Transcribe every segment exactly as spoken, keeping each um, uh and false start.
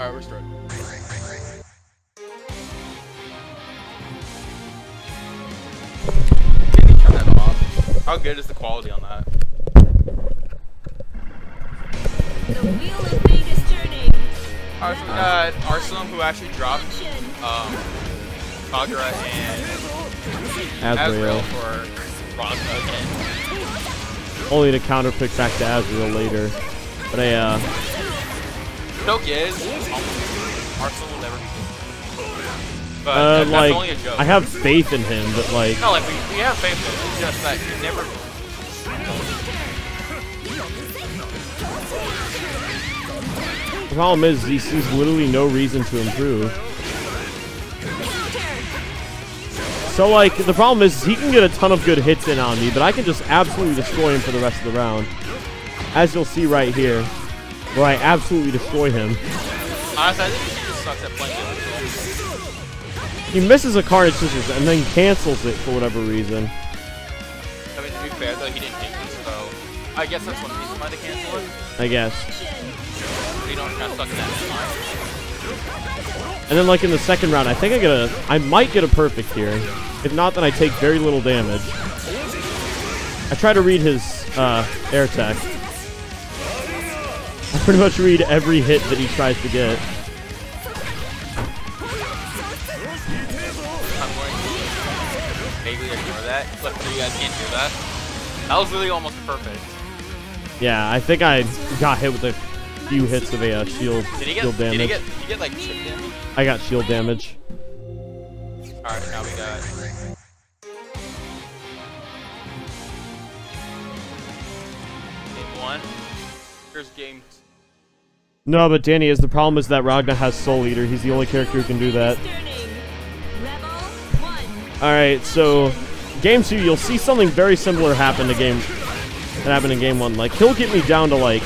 Alright, we're starting. Can you turn that off? How good is the quality on that? The wheel of fate is turning. Alright, so we got Arsolum, who actually dropped um, Kagura and Azrael. Azrael for Ragna again. Only to counter pick back to Azrael later. But I, uh... joke is, Arsolum will never be good. But uh, that's like, only a joke. I have faith in him, but like... No, like, we, we have faith in him, it's just that he never... The problem is, he sees literally no reason to improve. So, like, the problem is, he can get a ton of good hits in on me, but I can just absolutely destroy him for the rest of the round. As you'll see right here, where I absolutely destroy him. Honestly, I think he just sucks at playing it. He misses a card scissors and then cancels it for whatever reason. I mean, to be fair, though, he didn't take it, so... I guess that's one reason why they cancel it. I guess. You don't kind of suck in that line. And then, like, in the second round, I think I get a... I might get a perfect here. If not, then I take very little damage. I try to read his uh, air tech. I pretty much read every hit that he tries to get. I'm going to vaguely ignore that, but you guys can't do that. That was really almost perfect. Yeah, I think I got hit with a few hits of a uh, shield, Did he get, shield damage. did he get, did he get like chip damage? I got shield damage. Alright, now we got... Game one. Here's game... No, but Danny, is the problem is that Ragna has Soul Eater. He's the only character who can do that. Alright, so... Game two, you'll see something very similar happen to game... that happened in game one. Like, he'll get me down to, like...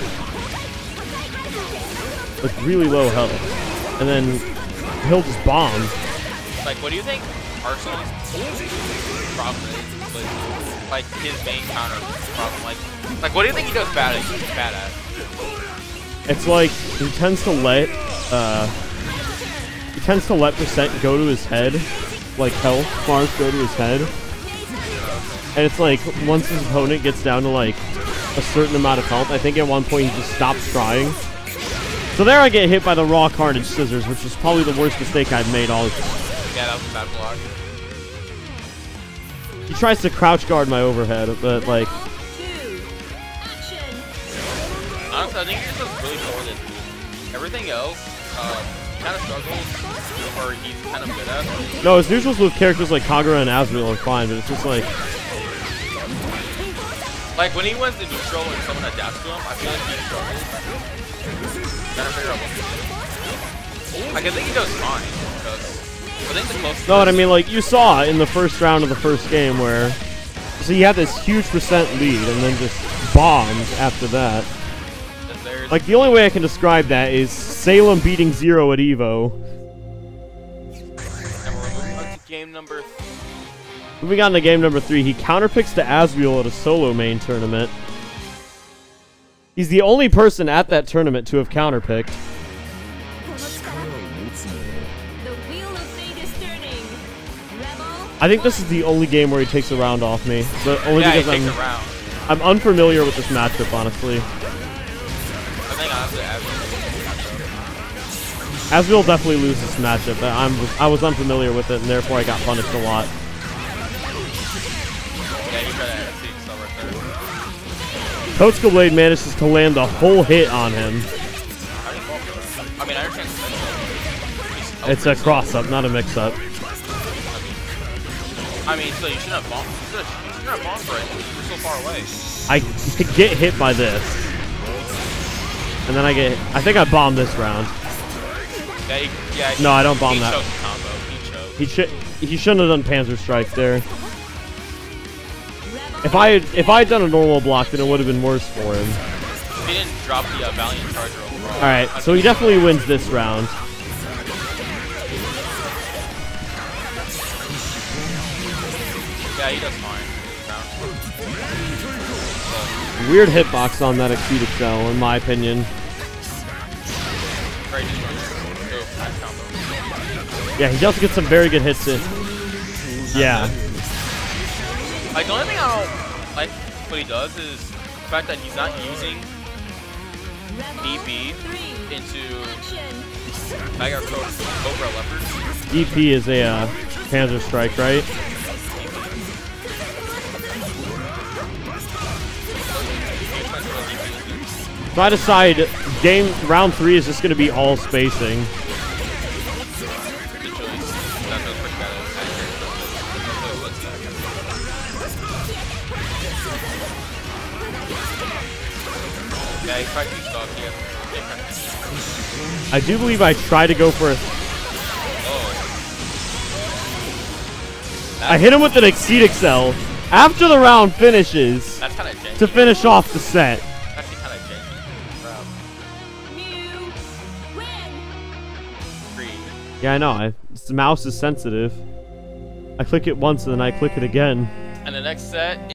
like, really low health. And then he'll just bomb. Like, what do you think Arsolum's problem is? Like, like, his main counter problem. Like, like, what do you think he does bad at? He's bad at? It's like, he tends to let, uh... he tends to let percent go to his head. Like, health bars go to his head. And it's like, once his opponent gets down to, like, a certain amount of health, I think at one point he just stops trying. So there I get hit by the raw carnage scissors, which is probably the worst mistake I've made all this. Yeah, that was a bad block. He tries to crouch guard my overhead, but like... Honestly, I think he just does really poor than everything else. Uh, he kind of struggles, or he's kind of good at. No, his neutrals with characters like Kagura and Azrael are fine, but it's just like... Like, when he wins the neutral and someone adapts to him, I feel like he struggles. Gotta figure out what to do. Like, I think he does fine, because I think the closest... No, what I mean, like, you saw in the first round of the first game where... So he had this huge percent lead, and then just bombed after that. Like, the only way I can describe that is Salem beating Zero at Evo. And we're moving on to game number... Moving on to game number three, he counterpicks to Azrael at a solo main tournament. He's the only person at that tournament to have counterpicked. I think this is the only game where he takes a round off me. But only yeah, because he takes I'm, a round. I'm unfamiliar with this matchup, honestly. I think honestly, Azrael definitely loses this matchup. I'm, I was unfamiliar with it, and therefore I got punished a lot. Yeah, you got to see yourself right there. Totsuka Blade manages to land a whole hit on him. I mean, I understand. It's a cross-up, not a mix-up. I mean, so you shouldn't have bombed. You shouldn't have bombed for it. You're so far away. I get hit by this. And then I get... I think I bombed this round. Yeah, he, yeah, he, no, I don't bomb he that. Choked the combo. He choked. He, sh he shouldn't have done Panzer Strike there. If I had, if I had done a normal block, then it would have been worse for him. He didn't drop the uh, Valiant Charger overall. Alright, so he definitely wins this round. Yeah, he does fine. Weird hitbox on that Exceed Excel, in my opinion. Right, just run. Go fast combo. Yeah, he does get some very good hits in. Yeah. Like, the only thing I don't like what he does is the fact that he's not using D P into Mega Cobra Leopard. D P is a uh, Panzer Strike, right? So I decide game round three is just going to be all spacing. Yeah, he tried to stop here. I do believe I tried to go for a... Oh. I hit him with an Exceed Excel after the round finishes That's kind of janky. to finish off the set. That's kind of janky. Wow. Mu win. Three. Yeah, I know. I, the mouse is sensitive. I click it once and then I click it again. And the next set